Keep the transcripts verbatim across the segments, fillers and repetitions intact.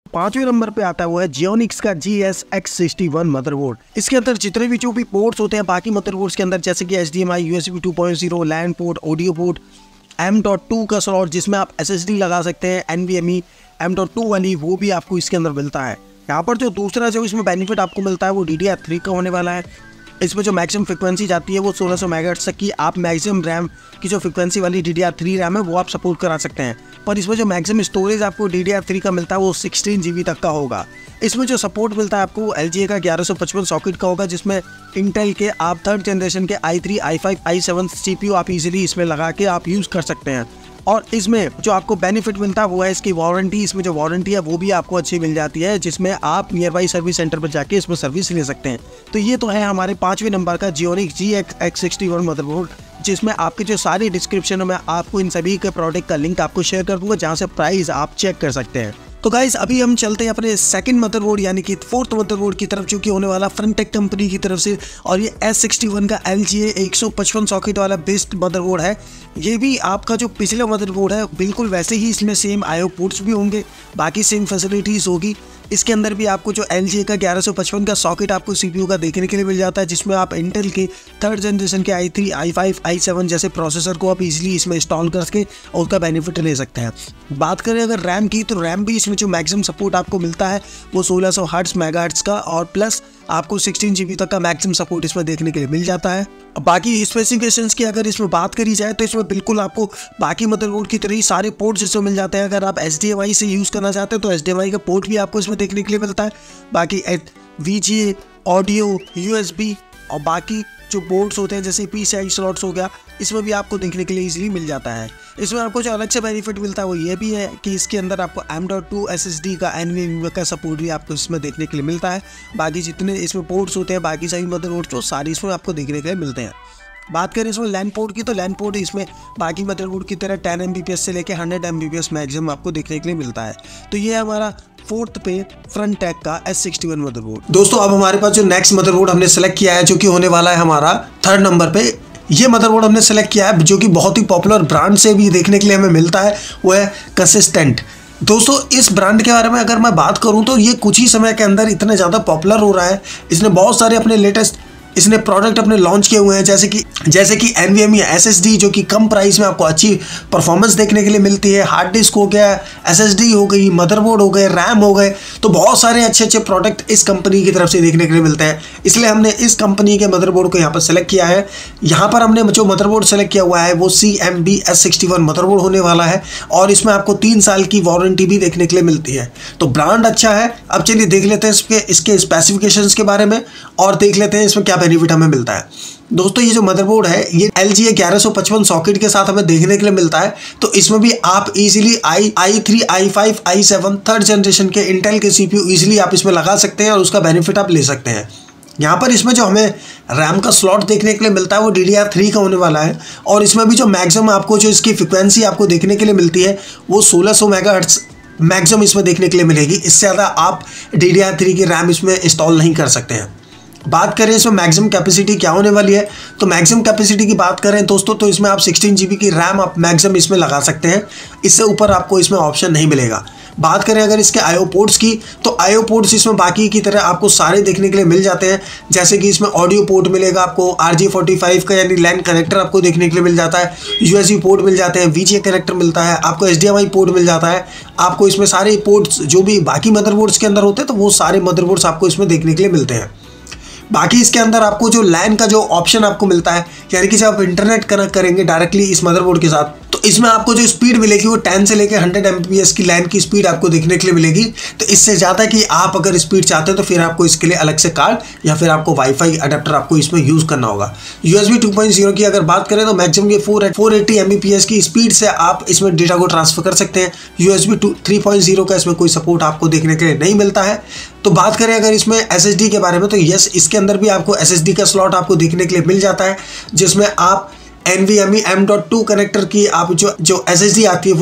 पांचवें नंबर पे आता है वो है जियोनिक्स का G S X sixty one motherboard. इसके अंदर जितने भी जो भी पोर्ट्स होते हैं बाकी मदरबोर्ड्स के अंदर, जैसे कि H D M I, U S B two point zero, LAN port, audio port, M dot two का स्लॉट जिसमें आप एस एस डी लगा सकते हैं, N V M E M dot two वाली, वो भी आपको इसके अंदर मिलता है। यहाँ पर जो दूसरा जो इसमें बेनिफिट आपको मिलता है वो डी डी आर थ्री का होने वाला है। इसमें जो मैक्सिमम फ्रिक्वेंसी जाती है वो सोलह सौ मेगाहर्ट्ज़ तक की आप मैक्सिमम रैम की जो फ्रिक्वेंसी वाली D D R three RAM है वो आप सपोर्ट करा सकते हैं। पर इसमें जो मैक्सिमम स्टोरेज आपको डी डी आर थ्री का मिलता है वो सिक्सटीन जी बी तक का होगा। इसमें जो सपोर्ट मिलता है आपको एल जी ए का ग्यारह सौ पचपन सॉकेट का होगा, जिसमें इंटेल के आप थर्ड जनरेशन के I three, I five, I seven C P U आप इजीली इसमें लगा के आप यूज़ कर सकते हैं। और इसमें जो आपको बेनिफिट मिलता है वो है इसकी वारंटी। इसमें जो वारंटी है वो भी आपको अच्छी मिल जाती है, जिसमें आप नियर बाई सर्विस सेंटर पर जाके इसमें सर्विस ले सकते हैं। तो ये तो है हमारे पाँचवें नंबर का जियोनिक्स G X sixty one motherboard, जिसमें आपके जो सारी डिस्क्रिप्शन में आपको इन सभी के प्रोडक्ट का लिंक आपको शेयर कर दूंगा, जहाँ से प्राइस आप चेक कर सकते हैं। तो गाइज अभी हम चलते हैं अपने सेकंड मदरबोर्ड यानी कि फोर्थ मदरबोर्ड की तरफ, जो कि होने वाला फ्रंटेक कंपनी की तरफ से, और ये एस सिक्सटी वन का एल जी ए एक सौ पचपन सॉकेट वाला बेस्ट मदरबोर्ड है। ये भी आपका जो पिछला मदरबोर्ड है बिल्कुल वैसे ही इसमें सेम आई ओ पोर्ट्स भी होंगे, बाकी सेम फैसिलिटीज़ होगी। इसके अंदर भी आपको जो एल जी ए का ग्यारह सौ पचपन का सॉकेट आपको सी पी यू का देखने के लिए मिल जाता है, जिसमें आप इंटेल के थर्ड जनरेशन के I three, I five, I seven जैसे प्रोसेसर को आप इजीली इसमें इंस्टॉल करके और उसका बेनिफिट ले सकते हैं। बात करें अगर रैम की, तो रैम भी इसमें जो मैक्सिमम सपोर्ट आपको मिलता है वो सोलह सौ हर्ट्ज़ मेगाहर्ट्ज़ का, और प्लस आपको सिक्सटीन जी बी तक का मैक्सिमम सपोर्ट इसमें देखने के लिए मिल जाता है। बाकी स्पेसिफिकेशंस की अगर इसमें बात करी जाए तो इसमें बिल्कुल आपको बाकी मदरबोर्ड की तरह ही सारे पोर्ट्स इसमें मिल जाते हैं। अगर आप एच डी एम आई से यूज़ करना चाहते हैं तो एच डी एम आई का पोर्ट भी आपको इसमें देखने के लिए मिलता है। बाकी V G A, audio, U S B और बाकी जो बोर्ड्स होते हैं जैसे पी सी आई स्लॉट्स हो गया, इसमें भी आपको देखने के लिए इजीली मिल जाता है। इसमें आपको जो अलग से बेनिफिट मिलता है वो ये भी है कि इसके अंदर आपको M dot two S S D का, एन वी एम ई का सपोर्ट भी आपको इसमें देखने के लिए मिलता है। बाकी जितने इसमें पोर्ट्स होते हैं बाकी सभी मदरबोर्ड्स तो सारी इसमें आपको देखने के लिए मिलते हैं। बात करें इसमें लैन पोर्ट की, तो लैन पोर्ट इसमें बाकी मदरबोर्ड की तरह ten M B P S से लेकर hundred M B P S maximum आपको देखने के लिए मिलता है। तो ये है हमारा फोर्थ पे फ्रंटेक का एस सिक्सटी वन मदरबोर्ड। दोस्तों अब हमारे पास जो नेक्स्ट मदरबोर्ड हमने सेलेक्ट किया है, जो कि होने वाला है हमारा थर्ड नंबर पे, ये मदरबोर्ड हमने सेलेक्ट किया है जो कि बहुत ही पॉपुलर ब्रांड से भी देखने के लिए हमें मिलता है, वो है कंसिस्टेंट। दोस्तों इस ब्रांड के बारे में अगर मैं बात करूं तो ये कुछ ही समय के अंदर इतना ज़्यादा पॉपुलर हो रहा है। इसने बहुत सारे अपने लेटेस्ट इसने प्रोडक्ट अपने लॉन्च किए हुए हैं, जैसे कि जैसे कि N V M E S S D, जो कि कम प्राइस में आपको अच्छी परफॉर्मेंस देखने के लिए मिलती है। हार्ड डिस्क हो गया, एस एस डी हो गई, मदरबोर्ड हो गए, रैम हो गए, तो बहुत सारे अच्छे अच्छे प्रोडक्ट इस कंपनी की तरफ से देखने के लिए मिलते हैं। इसलिए हमने इस कंपनी के मदरबोर्ड को यहाँ पर सेलेक्ट किया है। यहाँ पर हमने जो मदरबोर्ड सेलेक्ट किया हुआ है वो C M B S sixty one motherboard होने वाला है, और इसमें आपको तीन साल की वारंटी भी देखने के लिए मिलती है। तो ब्रांड अच्छा है। अब चलिए देख लेते हैं इसके इसके स्पेसिफिकेशंस के बारे में, और देख लेते हैं इसमें क्या बेनिफिट हमें मिलता है। दोस्तों ये जो मदरबोर्ड है ये एल जी ए ग्यारह सौ पचपन सॉकेट के साथ हमें देखने के लिए मिलता है। तो इसमें भी आप easily I I three, I five, I seven third generation के इंटेल के सी पी यू इजीली आप इसमें लगा सकते हैं और उसका बेनिफिट आप ले सकते हैं। यहाँ पर इसमें जो हमें रैम का स्लॉट देखने के लिए मिलता है वो डी डी आर थ्री का होने वाला है, और इसमें भी जो मैक्सिमम आपको जो इसकी फ्रिक्वेंसी आपको देखने के लिए मिलती है वो सोलह सौ मेगाहर्ट्ज़ मैक्सिमम इसमें देखने के लिए मिलेगी। इससे ज़्यादा आप डी डी आर थ्री की रैम इसमें इंस्टॉल नहीं कर सकते हैं। बात करें इसमें मैक्सिमम कैपेसिटी क्या होने वाली है, तो मैक्सिमम कैपेसिटी की बात करें दोस्तों तो इसमें आप सिक्सटीन जी बी की रैम आप मैक्सिमम इसमें लगा सकते हैं। इससे ऊपर आपको इसमें ऑप्शन नहीं मिलेगा। बात करें अगर इसके आई ओ पोर्ट्स की, तो आई ओ पोर्ट्स इसमें बाकी की तरह आपको सारे देखने के लिए मिल जाते हैं। जैसे कि इसमें ऑडियो पोर्ट मिलेगा आपको, आर जे फोर्टी फाइव का यानी लैन कनेक्टर आपको देखने के लिए मिल जाता है, यू एस बी पोर्ट मिल जाते हैं, वी जी ए कनेक्टर मिलता है, आपको H D M I port मिल जाता है। आपको इसमें सारे पोर्ट्स जो भी बाकी मदरबोर्ड्स के अंदर होते हैं तो वो सारे मदरबोर्ड्स आपको इसमें देखने के लिए मिलते हैं। बाकी इसके अंदर आपको जो लैन का जो ऑप्शन आपको मिलता है, यानी कि जब आप इंटरनेट कनेक्ट करेंगे डायरेक्टली इस मदरबोर्ड के साथ, तो इसमें आपको जो स्पीड मिलेगी वो टेन से लेकर हंड्रेड एम पी एस की लैन की स्पीड आपको देखने के लिए मिलेगी। तो इससे ज़्यादा कि आप अगर स्पीड चाहते हो तो फिर आपको इसके लिए अलग से कार्ड या फिर आपको वाईफाई अडेप्टर आपको इसमें यूज़ करना होगा। U S B two point zero की अगर बात करें तो मैक्सिमम ये four four eighty M B P S की स्पीड से आप इसमें डेटा को ट्रांसफर कर सकते हैं। U S B two three point zero का इसमें कोई सपोर्ट आपको देखने के लिए नहीं मिलता है। तो बात करें अगर इसमें एस एस डी के बारे में, तो यस इसके अंदर भी आपको एस एस डी का स्लॉट आपको देखने के लिए मिल जाता है, जिसमें आप N V M E M dot two connector की आप जो जो एस एस डी आती है वो आप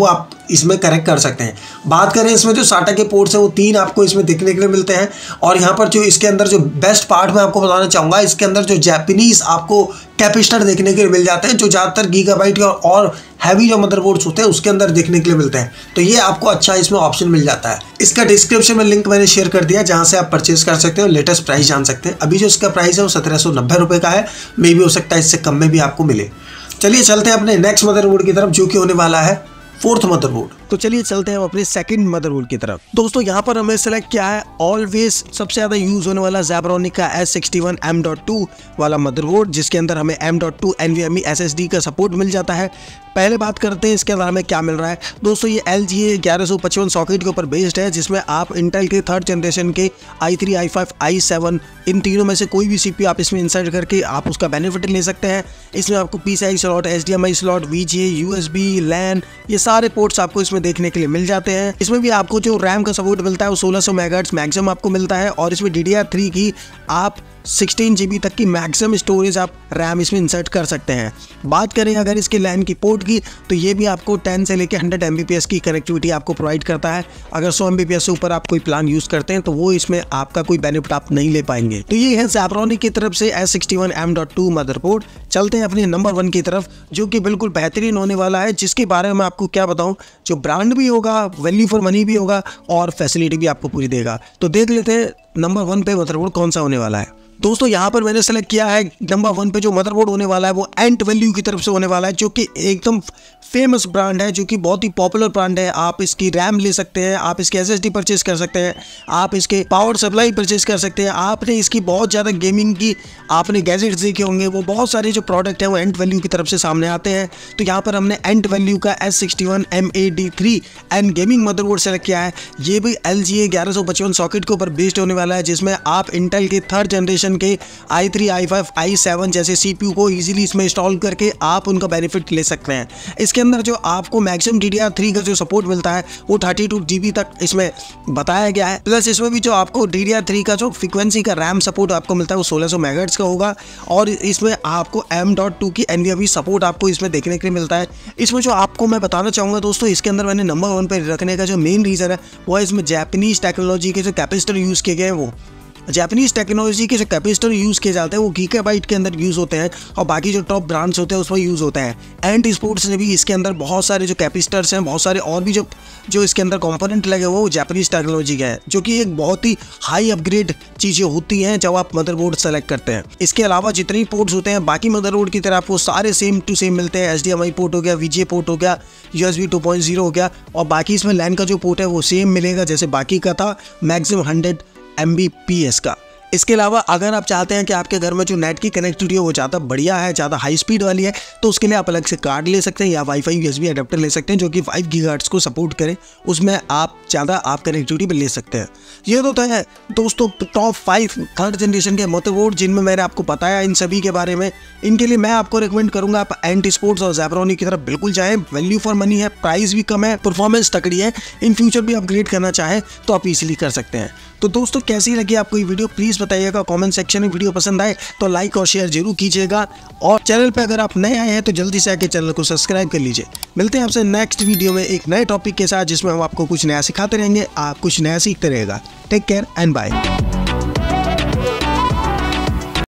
इसमें कनेक्ट कर सकते हैं। बात करें इसमें जो साटा के पोर्ट्स हैं वो तीन आपको इसमें देखने के लिए मिलते हैं। और यहाँ पर जो इसके अंदर जो बेस्ट पार्ट मैं आपको बताना चाहूँगा, इसके अंदर जो जापानीज आपको कैपेसिटर देखने के लिए मिल जाते हैं, जो ज़्यादातर गीगाबाइट और हैवी जो मदरबोर्ड्स होते हैं उसके अंदर देखने के लिए मिलते हैं। तो ये आपको अच्छा इसमें ऑप्शन मिल जाता है। इसका डिस्क्रिप्शन में लिंक मैंने शेयर कर दिया, जहाँ से आप परचेज कर सकते हो, लेटेस्ट प्राइस जान सकते हैं। अभी जो इसका प्राइस है वो सत्रह सौ नब्बे रुपये का है, मे भी हो सकता है इससे कम में भी आपको मिले। चलिए चलते हैं अपने नेक्स्ट मदरबोर्ड की तरफ, जो कि होने वाला है फोर्थ मदरबोर्ड। तो चलिए चलते हैं अपने सेकंड मदरबोर्ड की तरफ। दोस्तों यहाँ पर हमें सेलेक्ट किया है ऑलवेज सबसे ज़्यादा यूज होने वाला ज़ेब्रोनिक का S sixty one M dot two वाला मदरबोर्ड, जिसके अंदर हमें M dot two NVMe SSD का सपोर्ट मिल जाता है। पहले बात करते हैं इसके अंदर हमें क्या मिल रहा है। दोस्तों ये एल जी ए ग्यारह सौ पचपन सॉकेट के ऊपर बेस्ड है, जिसमें आप इंटेल के थर्ड जनरेशन के I three I five I seven इन तीनों में से कोई भी सीपीयू आप इसमें इंसर्ट करके आप उसका बेनिफिट ले सकते हैं। इसमें आपको PCI slot, HDMI slot, VGA, USB, LAN, ये सारे पोर्ट्स आपको इसमें देखने के लिए मिल जाते हैं। इसमें भी आपको जो रैम का सपोर्ट मिलता है वो सोलह सौ मेगाहर्ट्ज मैक्सिमम आपको मिलता है। और इसमें डी डी आर थ्री की आप सिक्सटीन जी बी तक की मैक्सिमम स्टोरेज आप रैम इसमें इंसर्ट कर सकते हैं। बात करें अगर इसके लैन की पोर्ट की, तो ये भी आपको टेन से लेकर hundred M B P S की कनेक्टिविटी आपको प्रोवाइड करता है। अगर सौ एम बी पी एस से ऊपर आप कोई प्लान यूज़ करते हैं तो वो इसमें आपका कोई बेनिफिट आप नहीं ले पाएंगे। तो ये है ज़ेब्रोनिक की तरफ से S sixty one M dot two motherboard. चलते हैं अपने नंबर वन की तरफ, जो कि बिल्कुल बेहतरीन होने वाला है, जिसके बारे में आपको क्या बताऊँ, जो ब्रांड भी होगा, वैल्यू फॉर मनी भी होगा और फैसिलिटी भी आपको पूरी देगा। तो देख लेते हैं नंबर वन पे मदरबोर्ड कौन सा होने वाला है। दोस्तों यहाँ पर मैंने सेलेक्ट किया है नंबर वन पे जो मदरबोर्ड होने वाला है वो एंट वैल्यू की तरफ से होने वाला है, जो कि एकदम फेमस ब्रांड है, जो कि बहुत ही पॉपुलर ब्रांड है। आप इसकी रैम ले सकते हैं, आप इसके एसएसडी परचेज कर सकते हैं, आप इसके पावर सप्लाई परचेज कर सकते हैं। आपने इसकी बहुत ज़्यादा गेमिंग की आपने गैजेट्स देखे होंगे, वो बहुत सारे जो प्रोडक्ट हैं वो एंट वैल्यू की तरफ से सामने आते हैं। तो यहाँ पर हमने एंट वैल्यू का S sixty one M A D three and gaming motherboard select किया है। ये भी एल जी ए ग्यारह सौ पचपन सॉकेट के ऊपर बेस्ड होने वाला है, जिसमें आप इंटेल के थर्ड जनरेशन के I three I five I seven जैसे सीपीयू को इजीली इसमें इंस्टॉल करके आप उनका बेनिफिट ले सकते हैं। इसके अंदर जो आपको maximum D D R three का जो सपोर्ट मिलता है वो थर्टी टू जी बी तक इसमें बताया गया है। प्लस इसमें भी जो आपको डी डी आर थ्री का जो फ्रीक्वेंसी का रैम सपोर्ट आपको मिलता है वो सोलह सौ मेगाहर्ट्ज का होगा। और इसमें आपको एम डॉट टू की एनवीएमई सपोर्ट आपको इसमें देखने के लिए मिलता है। इसमें जो आपको मैं बताना चाहूँगा दोस्तों, इसके अंदर मैंने नंबर वन पर रखने का जो मेन रीज़न है वो है इसमें जापानीज टेक्नोलॉजी के जो कैपेसिटर यूज़ किए गए हैं। वो जापानीज टेक्नोलॉजी के जो कैपेसिटर यूज़ किए जाते हैं वो गीगाबाइट के अंदर यूज़ होते हैं, और बाकी जो टॉप ब्रांड्स होते हैं उसमें यूज़ होते हैं। एंट स्पोर्ट्स ने भी इसके अंदर बहुत सारे जो कैपेसिटर्स हैं, बहुत सारे और भी जो जो इसके अंदर कंपोनेंट लगे हुए वो जापानीज टेक्नोलॉजी के हैं, जो कि एक बहुत ही हाई अपग्रेड चीज़ें होती हैं जब आप मदरबोर्ड सेलेक्ट करते हैं। इसके अलावा जितने पोर्ट्स होते हैं बाकी मदरबोर्ड की तरह आपको सारे सेम टू सेम मिलते हैं। H D M I port हो गया, वीजीए पोर्ट हो गया, U S B two point zero हो गया, और बाकी इसमें लैन का जो पोर्ट है वो सेम मिलेगा जैसे बाकी का था, maximum hundred M B P S का। इसके अलावा अगर आप चाहते हैं कि आपके घर में जो नेट की कनेक्टिविटी है वो ज़्यादा बढ़िया है, ज़्यादा हाई स्पीड वाली है, तो उसके लिए आप अलग से कार्ड ले सकते हैं या वाईफाई यूएसबी अडेप्टर ले सकते हैं, जो कि फाइव गीगाहर्ट्ज को सपोर्ट करे। उसमें आप ज़्यादा आप कनेक्टिविटी भी ले सकते हैं। ये तो है दोस्तों टॉप फाइव थर्ड जनरेशन के मदरबोर्ड, जिनमें मैंने आपको बताया इन सभी के बारे में। इनके लिए मैं आपको रिकमेंड करूँगा आप एंट स्पोर्ट्स और ज़ेब्रोनिक की तरफ बिल्कुल जाएँ। वैल्यू फॉर मनी है, प्राइस भी कम है, परफॉर्मेंस तकड़ी है। इन फ्यूचर भी अपग्रेड करना चाहें तो आप इजीली कर सकते हैं। तो दोस्तों कैसी लगी आपको ये वीडियो प्लीज़ बताइएगा कमेंट सेक्शन में। वीडियो पसंद आए तो लाइक और शेयर जरूर कीजिएगा, और चैनल पे अगर आप नए आए हैं तो जल्दी से आके चैनल को सब्सक्राइब कर लीजिए। मिलते हैं आपसे नेक्स्ट वीडियो में एक नए टॉपिक के साथ, जिसमें हम आपको कुछ नया सिखाते रहेंगे, आप कुछ नया सीखते रहेगा। Take care and bye.